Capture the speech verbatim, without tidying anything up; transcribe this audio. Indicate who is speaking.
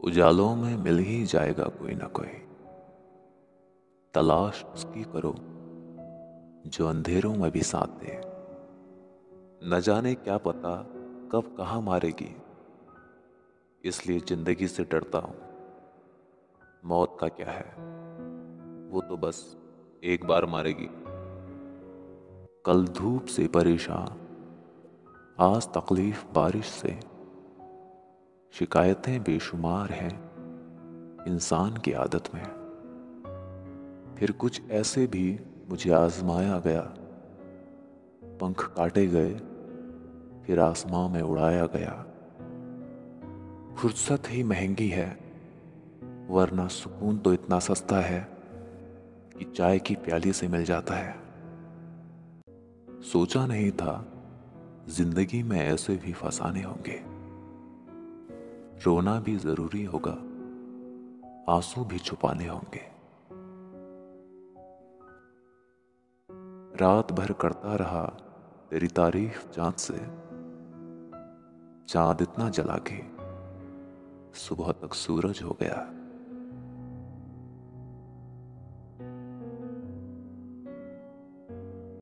Speaker 1: उजालों में मिल ही जाएगा कोई ना कोई। तलाश उसकी करो जो अंधेरों में भी साथ दे। न जाने क्या पता कब कहाँ मारेगी, इसलिए जिंदगी से डरता हूं। मौत का क्या है, वो तो बस एक बार मारेगी। कल धूप से परेशान, आज तकलीफ बारिश से। शिकायतें बेशुमार हैं इंसान की आदत में। फिर कुछ ऐसे भी मुझे आजमाया गया, पंख काटे गए फिर आसमां में उड़ाया गया। फुर्सत ही महंगी है, वरना सुकून तो इतना सस्ता है कि चाय की प्याली से मिल जाता है। सोचा नहीं था जिंदगी में ऐसे भी फसाने होंगे। रोना भी जरूरी होगा, आंसू भी छुपाने होंगे। रात भर करता रहा तेरी तारीफ चांद से, चांद इतना जला के सुबह तक सूरज हो गया।